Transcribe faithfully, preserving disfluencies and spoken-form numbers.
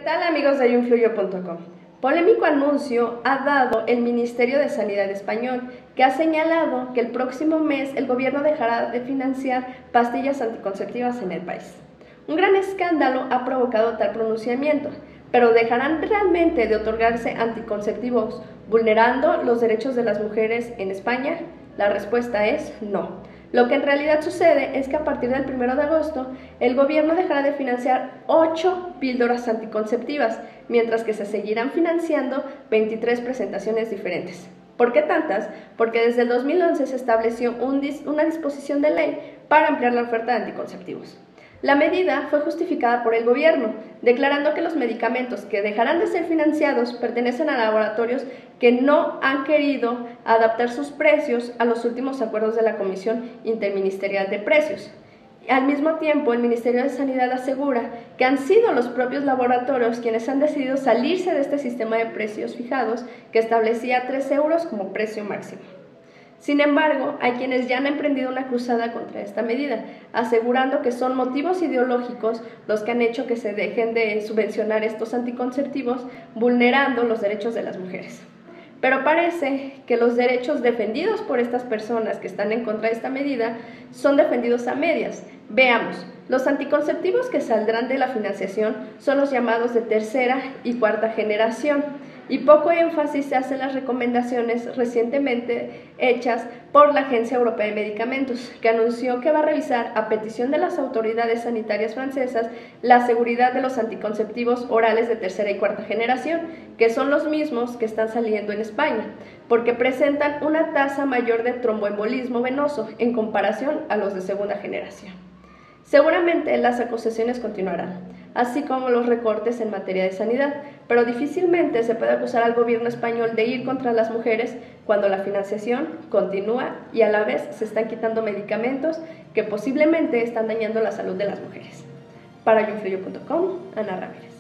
tal, amigos de ayunfluyo punto com? Polémico anuncio ha dado el Ministerio de Sanidad español, que ha señalado que el próximo mes el gobierno dejará de financiar pastillas anticonceptivas en el país. Un gran escándalo ha provocado tal pronunciamiento, pero ¿dejarán realmente de otorgarse anticonceptivos vulnerando los derechos de las mujeres en España? La respuesta es no. Lo que en realidad sucede es que a partir del primero de agosto el gobierno dejará de financiar ocho píldoras anticonceptivas, mientras que se seguirán financiando veintitrés presentaciones diferentes. ¿Por qué tantas? Porque desde el dos mil once se estableció un dis una disposición de ley para ampliar la oferta de anticonceptivos. La medida fue justificada por el gobierno, declarando que los medicamentos que dejarán de ser financiados pertenecen a laboratorios que no han querido adaptar sus precios a los últimos acuerdos de la Comisión Interministerial de Precios. Al mismo tiempo, el Ministerio de Sanidad asegura que han sido los propios laboratorios quienes han decidido salirse de este sistema de precios fijados que establecía tres euros como precio máximo. Sin embargo, hay quienes ya han emprendido una cruzada contra esta medida, asegurando que son motivos ideológicos los que han hecho que se dejen de subvencionar estos anticonceptivos, vulnerando los derechos de las mujeres. Pero parece que los derechos defendidos por estas personas que están en contra de esta medida son defendidos a medias. Veamos, los anticonceptivos que saldrán de la financiación son los llamados de tercera y cuarta generación, y poco énfasis se hace en las recomendaciones recientemente hechas por la Agencia Europea de Medicamentos, que anunció que va a revisar, a petición de las autoridades sanitarias francesas, la seguridad de los anticonceptivos orales de tercera y cuarta generación, que son los mismos que están saliendo en España, porque presentan una tasa mayor de tromboembolismo venoso en comparación a los de segunda generación. Seguramente las acusaciones continuarán, así como los recortes en materia de sanidad, pero difícilmente se puede acusar al gobierno español de ir contra las mujeres cuando la financiación continúa y a la vez se están quitando medicamentos que posiblemente están dañando la salud de las mujeres. Para ayunfluyo punto com, Ana Ramírez.